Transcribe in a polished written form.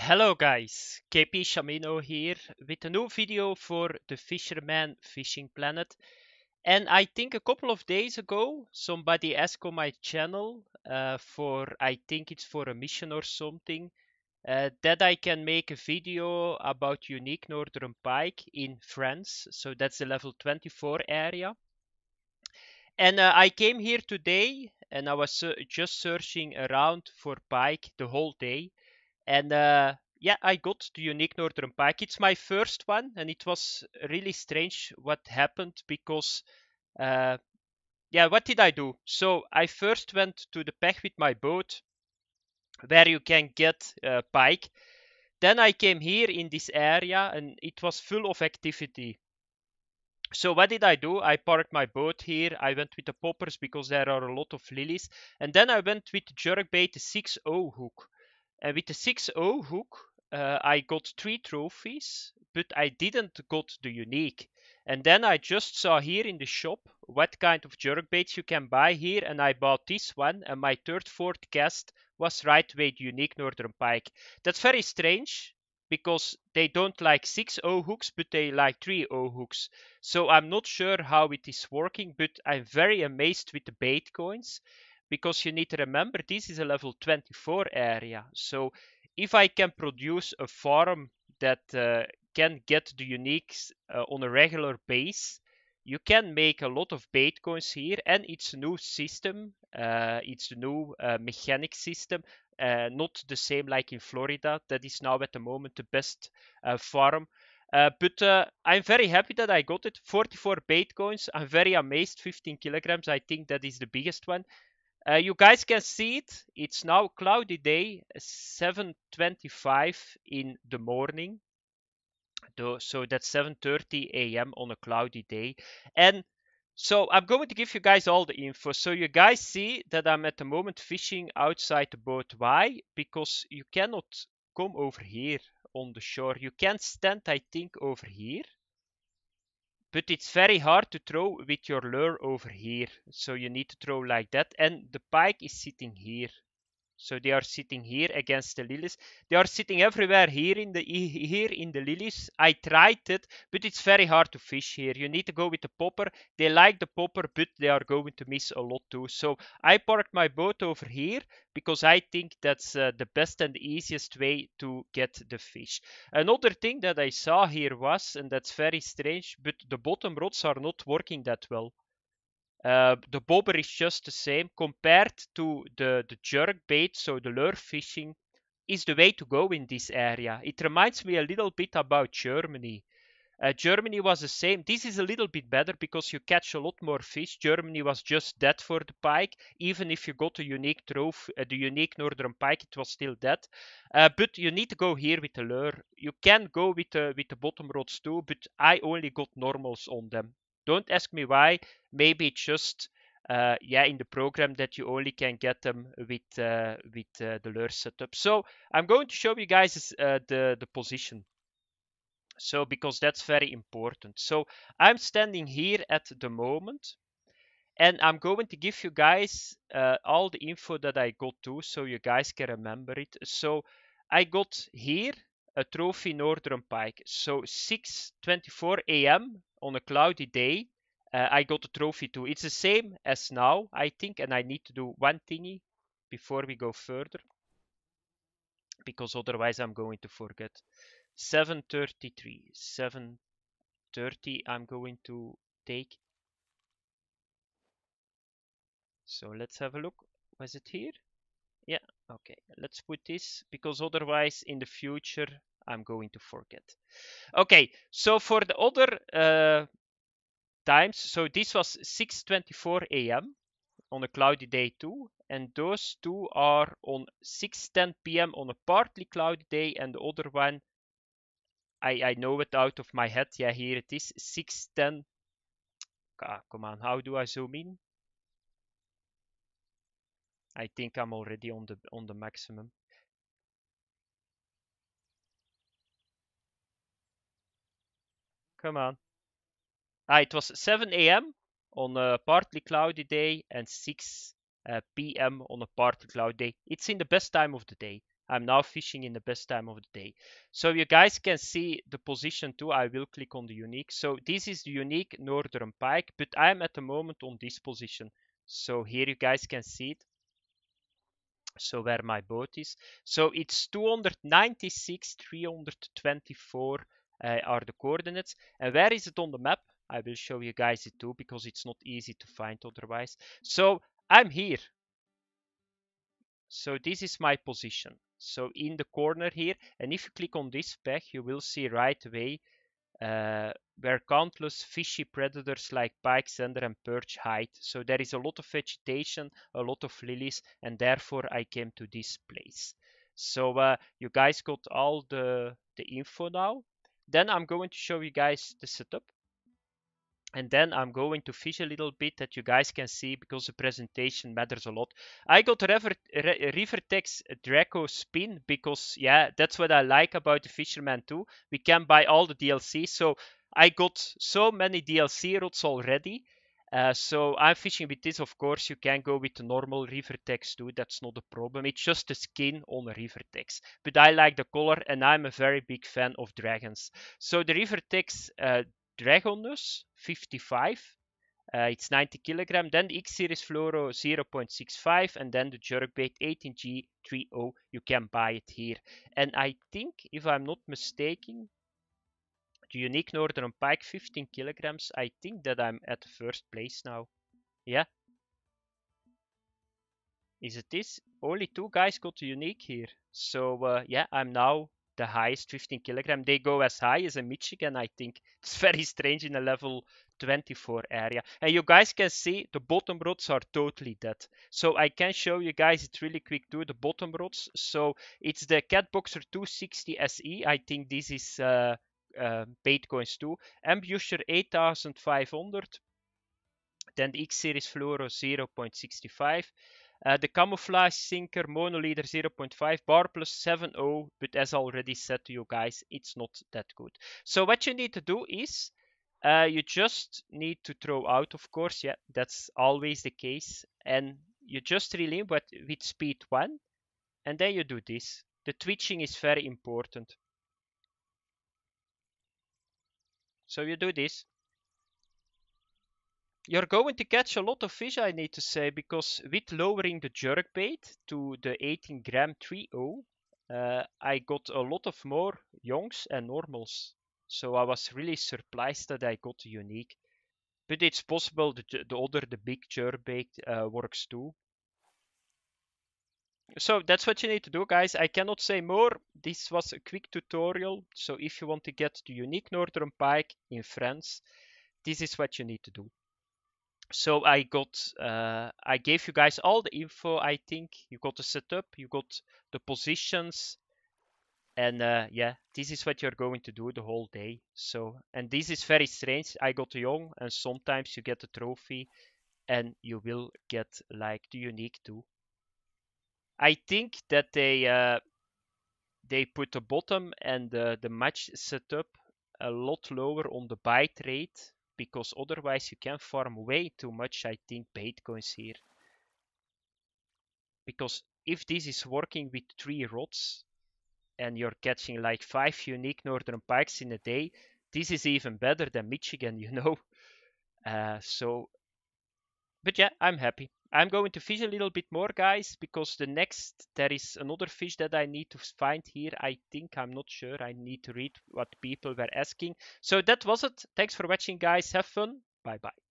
Hello guys, KP Shamino here with a new video for the Fisherman Fishing Planet. And I think a couple of days ago somebody asked on my channel I think it's for a mission or something, that I can make a video about unique northern pike in France. So that's the level 24 area. And I came here today and I was just searching around for pike the whole day. And yeah, I got the unique northern pike. It's my first one, and it was really strange what happened because, uh, yeah, what did I do? So I first went to the pech with my boat, where you can get pike. Then I came here in this area, and it was full of activity. So what did I do? I parked my boat here. I went with the poppers because there are a lot of lilies, and then I went with the jerkbait, the 6-0 hook. And with the 6-0 hook, I got 3 trophies, but I didn't got the unique. And then I just saw here in the shop what kind of jerkbaits you can buy here, and I bought this one. And my fourth cast was right weight unique northern pike. That's very strange because they don't like 6-0 hooks, but they like 3-0 hooks. So I'm not sure how it is working, but I'm very amazed with the bait coins because you need to remember this is a level 24 area. So if I can produce a farm that can get the uniques on a regular base, you can make a lot of bait coins here, and it's a new system. It's a new mechanic system, not the same like in Florida. That is now at the moment the best farm. But I'm very happy that I got it. 44 bait coins. I'm very amazed. 15 kilograms. I think that is the biggest one. You guys can see it. It's now cloudy day, 7:25 in the morning. So that's 7:30 a.m. on a cloudy day. And so I'm going to give you guys all the info. So you guys see that I'm at the moment fishing outside the boat. Why? Because you cannot come over here on the shore. You can stand, I think, over here. But it's very hard to throw with your lure over here. So you need to throw like that. And the pike is sitting here. So they are sitting here against the lilies. They are sitting everywhere here in the lilies. I tried it, but it's very hard to fish here. You need to go with the popper. They like the popper, but they are going to miss a lot too. So I parked my boat over here because I think that's the best and the easiest way to get the fish. Another thing that I saw here was, and that's very strange, but the bottom rods are not working that well. The bobber is just the same compared to the jerk bait, so the lure fishing is the way to go in this area. It reminds me a little bit about Germany. Germany was the same. This is a little bit better because you catch a lot more fish. Germany was just dead for the pike. Even if you got a unique trophy, the unique northern pike, it was still dead. But you need to go here with the lure. You can go with the bottom rods too, but I only got normals on them. Don't ask me why. Maybe it's just yeah, in the program that you only can get them with the lure setup. So I'm going to show you guys the position. So because that's very important. So I'm standing here at the moment, and I'm going to give you guys all the info that I got to, so you guys can remember it. So I got here a trophy northern pike. So 6:24 a.m. on a cloudy day, I got a trophy too. It's the same as now, I think, and I need to do one thingy before we go further, because otherwise I'm going to forget. 7:33, 7:30 I'm going to take. So let's have a look. Was it here? Yeah, okay. Let's put this because otherwise in the future I'm going to forget. Okay, so for the other times, so this was 6:24 a.m. on a cloudy day too, and those two are on 6:10 p.m. on a partly cloudy day, and the other one I know it out of my head. Yeah, here it is, 6:10. Come on, how do I zoom in? I think I'm already on the maximum. Come on. It was 7 a.m. on a partly cloudy day and 6 p.m. on a partly cloudy day. It's in the best time of the day. I'm now fishing in the best time of the day. So you guys can see the position too. I will click on the unique. So this is the unique northern pike, but I'm at the moment on this position. So here you guys can see it. So where my boat is. So it's 296, 324 are the coordinates. And where is it on the map? I will show you guys it too, because it's not easy to find otherwise. So I'm here. So this is my position. So in the corner here, and if you click on this peg, you will see right away where countless fishy predators like pike, zander, and perch hide. So there is a lot of vegetation, a lot of lilies, and therefore I came to this place. So you guys got all the info now. Then I'm going to show you guys the setup. And then I'm going to fish a little bit that you guys can see, because the presentation matters a lot. I got Rivertex Draco Spin because, yeah, that's what I like about the Fisherman too. We can buy all the DLC. So I got so many DLC rods already. So I'm fishing with this. Of course, you can go with the normal Rivertex too. That's not a problem. It's just the skin on a Rivertex. But I like the color, and I'm a very big fan of dragons. So the Rivertex Dragonus 55. It's 90 kilogram. Then the X Series Fluoro 0.65, and then the jerkbait 18G30. You can buy it here. And I think, if I'm not mistaken, the unique Northern Pike 15 kilograms. I think that I'm at the first place now. Yeah. Is it this? Only two guys got the unique here. So yeah, I'm now the highest 15 kilogram. They go as high as in Michigan, I think. It's very strange in a level 24 area. And you guys can see the bottom rods are totally dead. So I can show you guys it really quick too, the bottom rods. So it's the Catboxer 260 SE. I think this is bait coins too. Ambusher 8500. Then the X Series Fluoro 0.65. The Camouflage Sinker Monoleader 0.5 bar plus 7.0, but as already said to you guys, it's not that good. So what you need to do is, you just need to throw out, of course, yeah, that's always the case. And you just reel in with speed 1, and then you do this. The twitching is very important. So you do this. You're going to catch a lot of fish, I need to say, because with lowering the jerkbait to the 18 gram 3.0, I got a lot of more yonks and normals. So I was really surprised that I got a unique. But it's possible the big jerkbait works too. So that's what you need to do, guys. I cannot say more. This was a quick tutorial. So if you want to get the unique Northern Pike in France, this is what you need to do. So I gave you guys all the info. I think you got the setup, you got the positions, and yeah, this is what you're going to do the whole day. So, and this is very strange. I got young, and sometimes you get a trophy, and you will get like the unique too. I think that they put the bottom and the match setup a lot lower on the bite rate, because otherwise you can farm way too much, I think, bait coins here. Because if this is working with 3 rods and you're catching like 5 unique Northern Pikes in a day, this is even better than Michigan, you know. But yeah, I'm happy. I'm going to fish a little bit more, guys, because there is another fish that I need to find here. I think, I'm not sure. I need to read what people were asking. So that was it. Thanks for watching, guys. Have fun. Bye bye.